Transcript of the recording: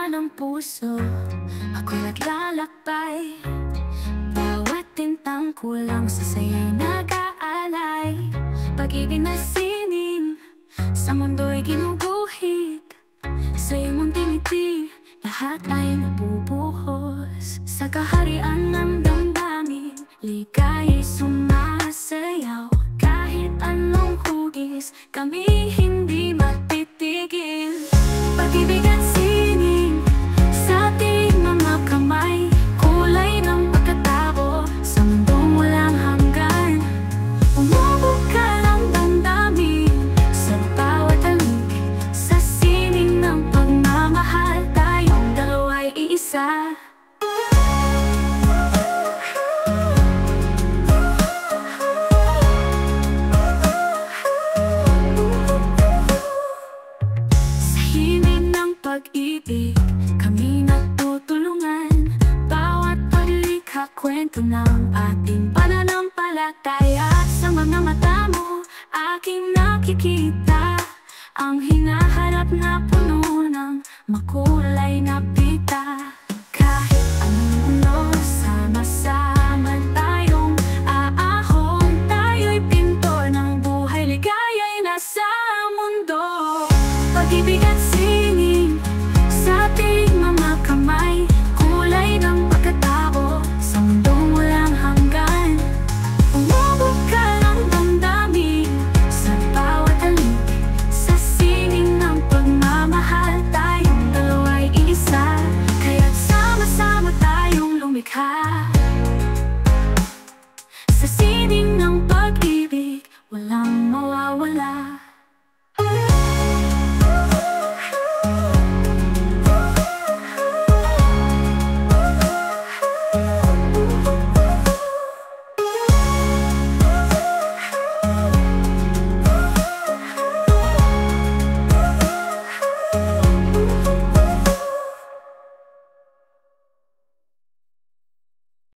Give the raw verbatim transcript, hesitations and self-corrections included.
ng puso, ako'y naglalakbay. Bawat tintang kulang sa saya'y nag-aalay. Pag-ibig na sining sa mundo'y ginuguhit. Sa iyong tiniti, lahat ay nabubuhos. Sa kaharian ng damdamin, ligaya'y sumasayaw. Kahit anong hugis, kami hindi matitigil. Pag-ibig at sining sa ating mga kamay, kulay ng pagkatao sa mundong walang hanggan. Umubog-ka ng damdamin sa bawat halik. Sa sining ng pagmamahal, tayong dalawa'y iisa. Pag-ibig, kami natutulungan. Bawat paglikha, kwento ng ating pananampalataya. Sa mga mata mo, aking nakikita ang hinaharap na puno ng makulay na pita.